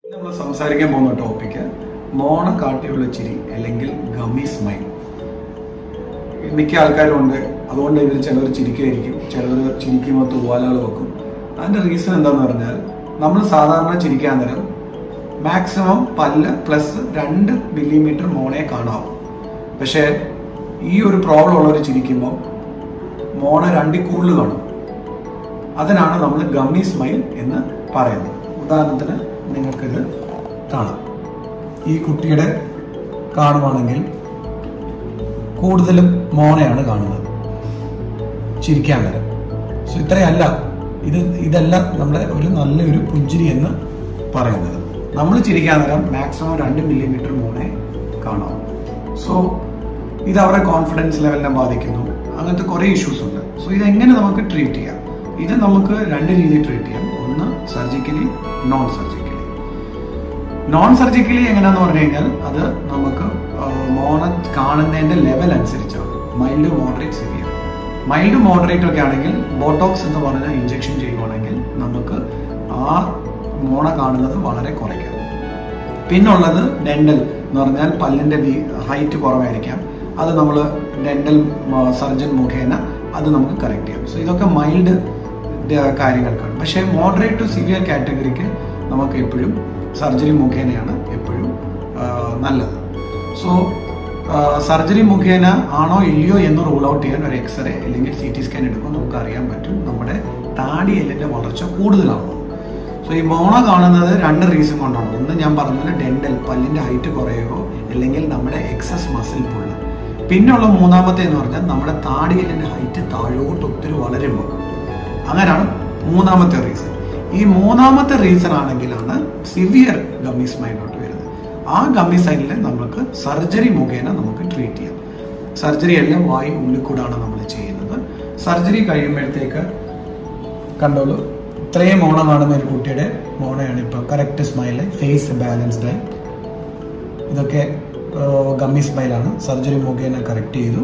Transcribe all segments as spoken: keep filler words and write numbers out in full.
നമ്മൾ സംസാരിക്കാൻ പോകുന്ന ടോപ്പിക്ക് മോണ കാട്ടിയുള്ള ചിരി അല്ലെങ്കിൽ ഗമ്മി സ്മൈൽ. മിക്ക ആൾക്കാരും ഉണ്ട്, അതുകൊണ്ട് ഇവർ ചിലർ ചിരിക്കുകയായിരിക്കും, ചിലർ ചിരിക്കുമ്പോൾ തൂവാലകൾ വെക്കും. അതിന്റെ റീസൺ എന്താന്ന് പറഞ്ഞാൽ, നമ്മൾ സാധാരണ ചിരിക്കാൻ നേരം മാക്സിമം പല്ല് പ്ലസ് രണ്ട് മില്ലിമീറ്റർ മോണയെ കാണാവും. പക്ഷേ ഈ ഒരു പ്രോബ്ലം ഉള്ളവർ ചിരിക്കുമ്പോൾ മോണ രണ്ടിൽ കൂടുതൽ കാണും. അതിനാണ് നമ്മൾ ഗമ്മി സ്മൈൽ എന്ന് പറയുന്നത്. ഉദാഹരണത്തിന് നിങ്ങൾക്കിത് കാണാം. ഈ കുട്ടിയുടെ കാണുവാണെങ്കിൽ കൂടുതലും മോണയാണ് കാണുന്നത് ചിരിക്കാൻ നേരം. സോ ഇത്രയല്ല, ഇത് ഇതല്ല നമ്മുടെ ഒരു നല്ലൊരു പുഞ്ചിരി എന്ന് പറയുന്നത്. നമ്മൾ ചിരിക്കാൻ നേരം മാക്സിമം രണ്ട് മില്ലിമീറ്റർ മോണെ കാണാം. സോ ഇത് അവരുടെ കോൺഫിഡൻസ് ലെവലിനെ ബാധിക്കുന്നു. അങ്ങനത്തെ കുറേ ഇഷ്യൂസ് ഉണ്ട്. സോ ഇതെങ്ങനെ നമുക്ക് ട്രീറ്റ് ചെയ്യാം? ഇത് നമുക്ക് രണ്ട് രീതിയിൽ ട്രീറ്റ് ചെയ്യാം. ഒന്ന് surgically, non surgically. Non surgically എങ്ങനെയാന്ന് പറഞ്ഞു കഴിഞ്ഞാൽ അത് നമുക്ക് മോണ കാണുന്നതിന്റെ ലെവൽ അനുസരിച്ചാണ്. Mild, moderate, severe. Mild moderate ഒക്കെ ആണെങ്കിൽ ബോട്ടോക്സ് എന്ന് പറഞ്ഞ ഇഞ്ചക്ഷൻ ചെയ്യുവാണെങ്കിൽ നമുക്ക് ആ മോണ കാണുന്നത് വളരെ കുറയ്ക്കാം. പിന്നുള്ളത് ഡെന്റൽ എന്ന് പറഞ്ഞാൽ പല്ലിന്റെ ഹൈറ്റ് കുറവായിരിക്കാം. അത് നമ്മൾ ഡെന്റൽ സർജൻ മുഖേന അത് നമുക്ക് കറക്റ്റ് ചെയ്യാം. സോ ഇതൊക്കെ മൈൽഡ് കാര്യങ്ങൾക്കാണ്. പക്ഷേ മോഡറേറ്റ് ടു സിവിയർ കാറ്റഗറിക്ക് നമുക്ക് എപ്പോഴും സർജറി മുഖേനയാണ് എപ്പോഴും നല്ലത്. സോ സർജറി മുഖേന ആണോ ഇല്ലയോ എന്ന് റൂൾ ഔട്ട് ചെയ്യാൻ ഒരു എക്സ്റേ അല്ലെങ്കിൽ സി ടി സ്കാൻ എടുക്കുമ്പോൾ നമുക്ക് അറിയാൻ പറ്റും നമ്മുടെ താടി എല്ലിന്റെ വളർച്ച കൂടുതലാണോ. സോ ഈ മോണ കാണുന്നത് രണ്ട് റീസൺ കൊണ്ടാണ്. ഒന്ന് ഞാൻ പറഞ്ഞ പോലെ ഡെന്റൽ പല്ലിന്റെ ഹൈറ്റ് കുറയുകയോ അല്ലെങ്കിൽ നമ്മുടെ എക്സസ് മസിൽ പുള്ള്. പിന്നെയുള്ള മൂന്നാമത്തെ എന്ന് പറഞ്ഞാൽ നമ്മുടെ താടി എല്ലിന്റെ ഹൈറ്റ് താഴോട്ട് ഒത്തിരി വളരുമ്പോൾ. അങ്ങനെയാണ് മൂന്നാമത്തെ റീസൺ. ഈ മൂന്നാമത്തെ റീസൺ ആണെങ്കിലാണ് സിവിയർ ഗമ്മി സ്മൈലോട്ട് വരുന്നത്. ആ ഗമ്മി സ്മൈലിനെ നമുക്ക് സർജറി മുഖേന നമുക്ക് ട്രീറ്റ് ചെയ്യാം. സർജറി എല്ലാം വായു ഉള്ളിൽ കൂടാണ് നമ്മൾ ചെയ്യുന്നത്. സർജറി കഴിയുമ്പോഴത്തേക്ക് കണ്ടോളൂ, ഇത്രയും മോണ കാണുന്ന ഒരു കുട്ടിയുടെ മോണയാണ് ഇപ്പൊ കറക്റ്റ് സ്മൈല്, ഫേസ് ബാലൻസ്ഡ് ആയി. ഇതൊക്കെ ഗമ്മി സ്മൈലാണ്. സർജറി മുഖേന കറക്റ്റ് ചെയ്തു.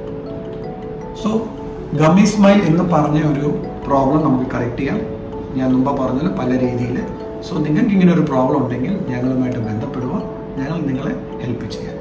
സോ ഗമ്മി സ്മൈൽ എന്ന് പറഞ്ഞ ഒരു പ്രോബ്ലം നമുക്ക് കറക്റ്റ് ചെയ്യാം. ഞാൻ മുമ്പ് പറഞ്ഞത് പല രീതിയിൽ. സോ നിങ്ങൾക്ക് ഇങ്ങനെ ഒരു പ്രോബ്ലം ഉണ്ടെങ്കിൽ ഞങ്ങളുമായിട്ട് ബന്ധപ്പെടുക, ഞങ്ങൾ നിങ്ങളെ ഹെൽപ്പ് ചെയ്യാം.